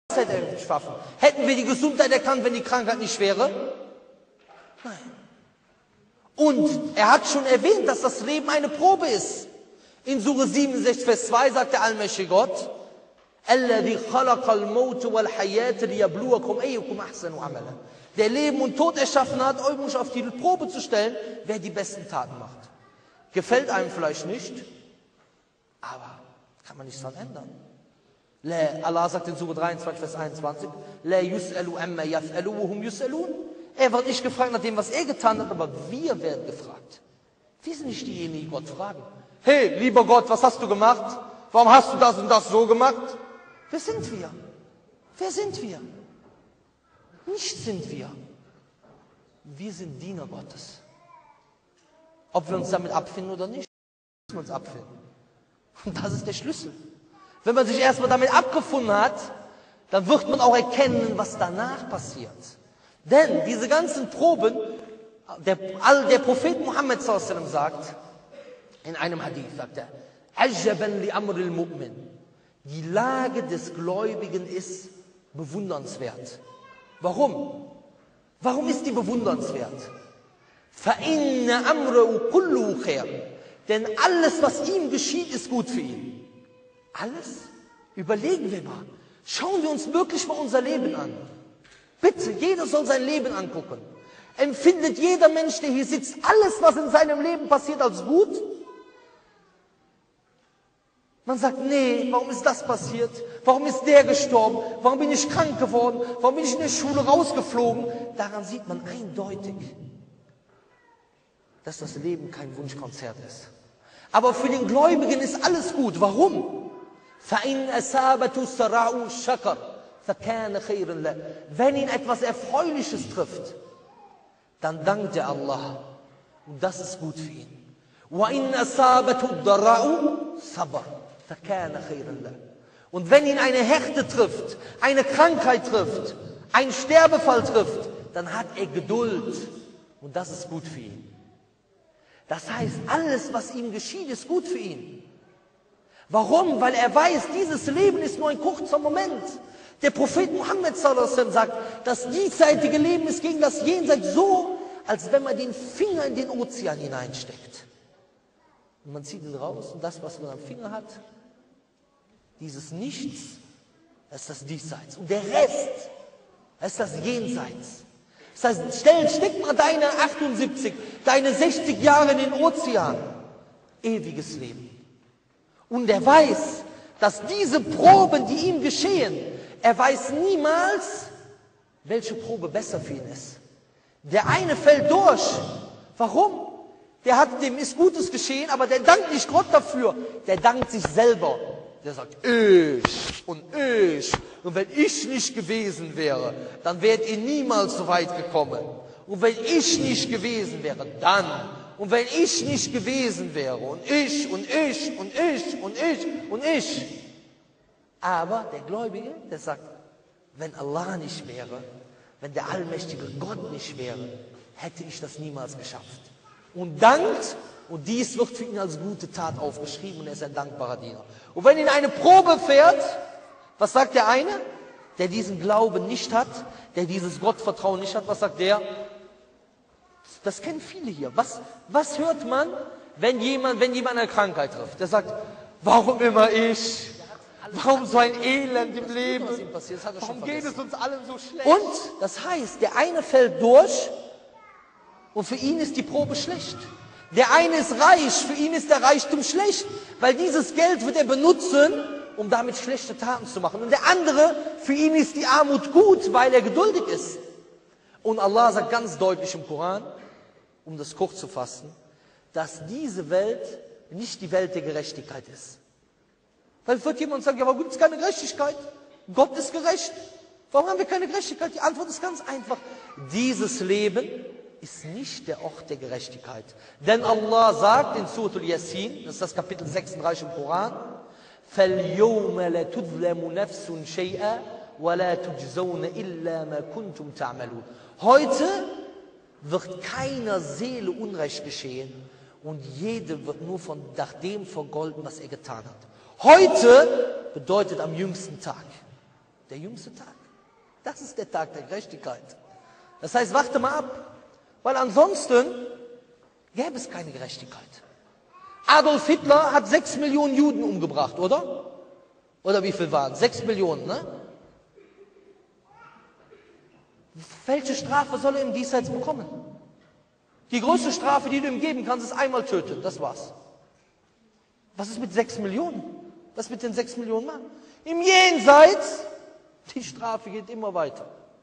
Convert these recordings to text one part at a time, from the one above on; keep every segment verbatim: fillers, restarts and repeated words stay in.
schaffen. Hätten wir die Gesundheit erkannt, wenn die Krankheit nicht wäre? Nein. Und er hat schon erwähnt, dass das Leben eine Probe ist. In Sure siebenundsechzig, Vers zwei sagt der allmächtige Gott, الَّذِي خَلَقَ الْمَوْتَ وَالْحَيَاةَ لِيَبْلُوَكُمْ أَيُّكُمْ أَحْسَنُ عَمَلًا. Der Leben und Tod erschaffen hat, euch auf die Probe zu stellen, wer die besten Taten macht. Gefällt einem vielleicht nicht, aber kann man nichts daran ändern. Allah sagt in Sure dreiundzwanzig, Vers einundzwanzig, لَا يُسْأَلُ أَمَّا يَفْأَلُ وَهُمْ يُسْأَلُونَ. Er wird nicht gefragt nach dem, was er getan hat, aber wir werden gefragt. Wir sind nicht diejenigen, die Gott fragen. Hey, lieber Gott, was hast du gemacht? Warum hast du das und das so gemacht? Wer sind wir? Wer sind wir? Nicht sind wir. Wir sind Diener Gottes. Ob wir uns damit abfinden oder nicht, müssen wir uns abfinden. Und das ist der Schlüssel. Wenn man sich erstmal damit abgefunden hat, dann wird man auch erkennen, was danach passiert. Denn diese ganzen Proben, der, der Prophet Muhammad sallallahu alaihi wasallam sagt, in einem Hadith sagt er, Ajaban li amril mu'min. Die Lage des Gläubigen ist bewundernswert. Warum? Warum ist die bewundernswert? Fa inna amrahu kulluhu khair. Denn alles, was ihm geschieht, ist gut für ihn. Alles? Überlegen wir mal. Schauen wir uns wirklich mal unser Leben an. Bitte, jeder soll sein Leben angucken. Empfindet jeder Mensch, der hier sitzt, alles, was in seinem Leben passiert, als gut? Man sagt, nee, warum ist das passiert? Warum ist der gestorben? Warum bin ich krank geworden? Warum bin ich in der Schule rausgeflogen? Daran sieht man eindeutig, dass das Leben kein Wunschkonzert ist. Aber für den Gläubigen ist alles gut. Warum? فَإِنْ أَسَابَتُ السَّرَاءُ شَكَرْ فَكَانَ خَيْرًا لَهُ. Wenn ihn etwas Erfreuliches trifft, dann dankt er Allah. Und das ist gut für ihn. وَإِنْ أَسَابَتُ الضَّرَّاءُ صَبَرْ فَكَانَ خَيْرًا لَهُ. Und wenn ihn eine Härte trifft, eine Krankheit trifft, ein Sterbefall trifft, dann hat er Geduld. Und das ist gut für ihn. Das heißt, alles, was ihm geschieht, ist gut für ihn. Warum? Weil er weiß, dieses Leben ist nur ein kurzer Moment. Der Prophet Muhammad sallallahu alaihi wasallam sagt, das diesseitige Leben ist gegen das Jenseits so, als wenn man den Finger in den Ozean hineinsteckt. Und man zieht ihn raus und das, was man am Finger hat, dieses Nichts, das ist das Diesseits. Und der Rest, das ist das Jenseits. Das heißt, stell, steck mal deine achtundsiebzig, deine sechzig Jahre in den Ozean. Ewiges Leben. Und er weiß, dass diese Proben, die ihm geschehen, er weiß niemals, welche Probe besser für ihn ist. Der eine fällt durch. Warum? Der hat, dem ist Gutes geschehen, aber der dankt nicht Gott dafür. Der dankt sich selber. Der sagt, ich und ich. Und wenn ich nicht gewesen wäre, dann wärt ihr niemals so weit gekommen. Und wenn ich nicht gewesen wäre, dann. Und wenn ich nicht gewesen wäre, und ich, und ich, und ich, und ich, und ich. Aber der Gläubige, der sagt, wenn Allah nicht wäre, wenn der allmächtige Gott nicht wäre, hätte ich das niemals geschafft. Und dankt, und dies wird für ihn als gute Tat aufgeschrieben, und er ist ein dankbarer Diener. Und wenn ihn eine Probe fährt, was sagt der eine, der diesen Glauben nicht hat, der dieses Gottvertrauen nicht hat, was sagt der? Das kennen viele hier. Was, was hört man, wenn jemand, wenn jemand eine Krankheit trifft? Der sagt, warum immer ich? Warum so ein Elend im Leben? Warum geht es uns allen so schlecht? Und das heißt, der eine fällt durch und für ihn ist die Probe schlecht. Der eine ist reich, für ihn ist der Reichtum schlecht, weil dieses Geld wird er benutzen, um damit schlechte Taten zu machen. Und der andere, für ihn ist die Armut gut, weil er geduldig ist. Und Allah sagt ganz deutlich im Koran, um das kurz zu fassen, dass diese Welt nicht die Welt der Gerechtigkeit ist. Weil wird jemand sagen, ja, aber gibt es keine Gerechtigkeit? Gott ist gerecht. Warum haben wir keine Gerechtigkeit? Die Antwort ist ganz einfach. Dieses Leben ist nicht der Ort der Gerechtigkeit. Denn Allah sagt in Suratul Yasin, das ist das Kapitel sechsunddreißig im Koran, فَالْيَوْمَ لَتُظْلَمُ نَفْسٌ شَيْئًا وَلَا تُجْزَوْنَ إِلَّا مَا كُنْتُمْ تَعْمَلُونَ. Heute wird keiner Seele Unrecht geschehen und jede wird nur von nach dem vergolden, was er getan hat. Heute bedeutet am jüngsten Tag. Der jüngste Tag. Das ist der Tag der Gerechtigkeit. Das heißt, warte mal ab. Weil ansonsten gäbe es keine Gerechtigkeit. Adolf Hitler hat sechs Millionen Juden umgebracht, oder? Oder wie viel waren es? Sechs Millionen, ne? Welche Strafe soll er im Diesseits bekommen? Die größte Strafe, die du ihm geben kannst, ist einmal töten. Das war's. Was ist mit sechs Millionen? Was ist mit den sechs Millionen Mann? Im Jenseits, die Strafe geht immer weiter.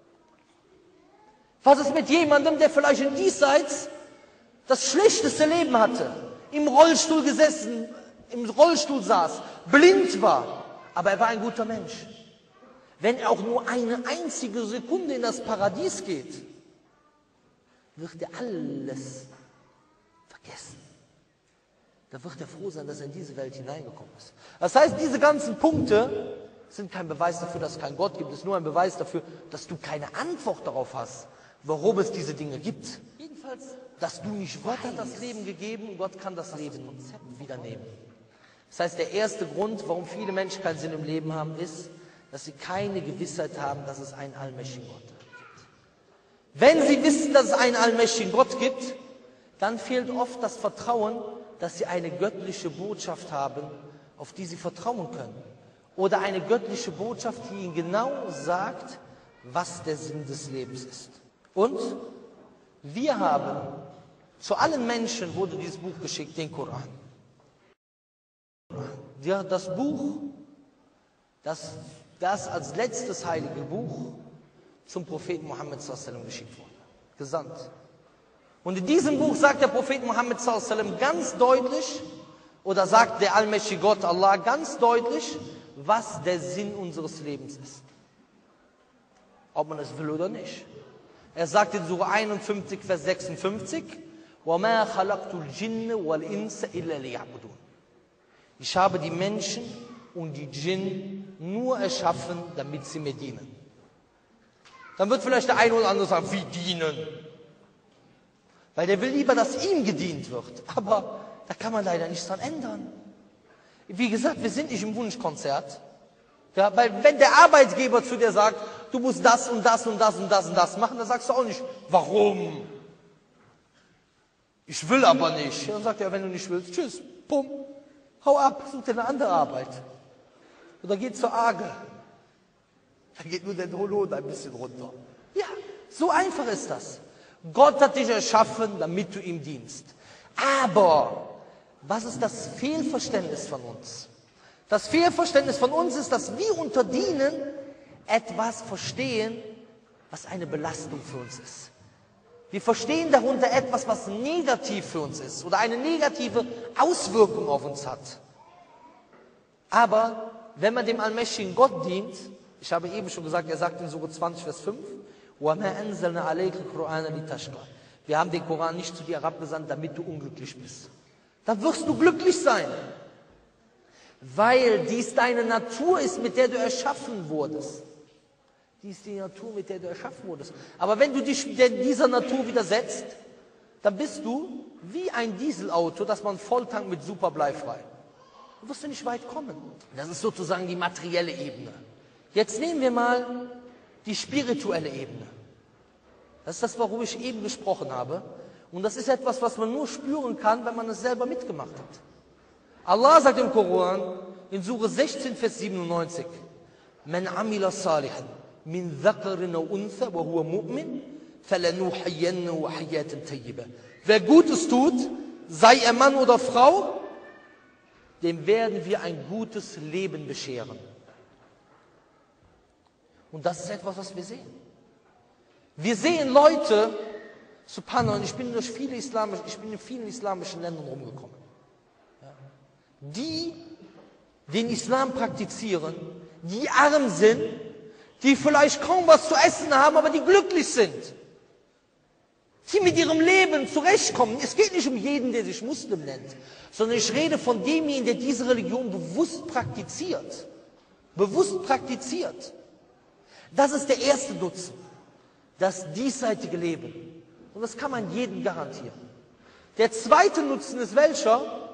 Was ist mit jemandem, der vielleicht im Diesseits das schlechteste Leben hatte, im Rollstuhl gesessen, im Rollstuhl saß, blind war, aber er war ein guter Mensch. Wenn er auch nur eine einzige Sekunde in das Paradies geht, wird er alles vergessen. Da wird er froh sein, dass er in diese Welt hineingekommen ist. Das heißt, diese ganzen Punkte sind kein Beweis dafür, dass es keinen Gott gibt. Es ist nur ein Beweis dafür, dass du keine Antwort darauf hast, warum es diese Dinge gibt. Jedenfalls, dass du nicht Gott hat das Leben gegeben und Gott kann das Leben wieder nehmen. Das heißt, der erste Grund, warum viele Menschen keinen Sinn im Leben haben, ist, dass sie keine Gewissheit haben, dass es einen allmächtigen Gott gibt. Wenn sie wissen, dass es einen allmächtigen Gott gibt, dann fehlt oft das Vertrauen, dass sie eine göttliche Botschaft haben, auf die sie vertrauen können. Oder eine göttliche Botschaft, die ihnen genau sagt, was der Sinn des Lebens ist. Und wir haben, zu allen Menschen wurde dieses Buch geschickt, den Koran. Ja, das Buch, das, das als letztes heilige Buch zum Propheten Muhammad sallallahu alaihi wasallam geschickt wurde, gesandt. Und in diesem Buch sagt der Prophet Muhammad sallallahu alaihi wasallam ganz deutlich, oder sagt der allmächtige Gott Allah ganz deutlich, was der Sinn unseres Lebens ist. Ob man es will oder nicht. Er sagt in Surah einundfünfzig, Vers sechsundfünfzig, وَمَا خَلَقْتُ الْجِنَّ وَالْإِنسَ إِلَّا لِيَعْبُدُونَ. Ich habe die Menschen und die Djinn nur erschaffen, damit sie mir dienen. Dann wird vielleicht der eine oder andere sagen, wie dienen? Weil der will lieber, dass ihm gedient wird. Aber da kann man leider nichts dran ändern. Wie gesagt, wir sind nicht im Wunschkonzert. Ja, weil wenn der Arbeitgeber zu dir sagt, du musst das und das und das und das und das machen, dann sagst du auch nicht, warum? Ich will aber nicht. Dann sagt er, wenn du nicht willst, tschüss, bumm, hau ab, such dir eine andere Arbeit. Oder geh zur Arge. Da geht nur der Lohn ein bisschen runter. Ja, so einfach ist das. Gott hat dich erschaffen, damit du ihm dienst. Aber was ist das Fehlverständnis von uns? Das Fehlverständnis von uns ist, dass wir unter Dienen etwas verstehen, was eine Belastung für uns ist. Wir verstehen darunter etwas, was negativ für uns ist oder eine negative Auswirkung auf uns hat. Aber wenn man dem allmächtigen Gott dient, ich habe eben schon gesagt, er sagt in Surah zwanzig, Vers fünf, وَمَا أَنزَلْنَا عَلَيْكَ الْقُرْآنَ لِتَشْقَى. Wir haben den Koran nicht zu dir herabgesandt, damit du unglücklich bist. Dann wirst du glücklich sein. Weil dies deine Natur ist, mit der du erschaffen wurdest. Dies ist die Natur, mit der du erschaffen wurdest. Aber wenn du dich dieser Natur widersetzt, dann bist du wie ein Dieselauto, das man volltankt mit Superblei frei. Du wirst du nicht weit kommen. Das ist sozusagen die materielle Ebene. Jetzt nehmen wir mal die spirituelle Ebene. Das ist das, worüber ich eben gesprochen habe. Und das ist etwas, was man nur spüren kann, wenn man es selber mitgemacht hat. Allah sagt im Koran, in Surah sechzehn, Vers siebenundneunzig, Man amila salihan min dhakarin aw untha wa huwa mu'min, falanuhyiyannahu hayatan tayyiba. Wer Gutes tut, sei er Mann oder Frau, dem werden wir ein gutes Leben bescheren. Und das ist etwas, was wir sehen. Wir sehen Leute, subhanallah, und ich bin durch viele islamische, ich bin in vielen islamischen Ländern rumgekommen, ja, die den Islam praktizieren, die arm sind, die vielleicht kaum was zu essen haben, aber die glücklich sind, die mit ihrem Leben zurechtkommen. Es geht nicht um jeden, der sich Muslim nennt, sondern ich rede von demjenigen, der diese Religion bewusst praktiziert. Bewusst praktiziert. Das ist der erste Nutzen, das diesseitige Leben. Und das kann man jedem garantieren. Der zweite Nutzen ist welcher?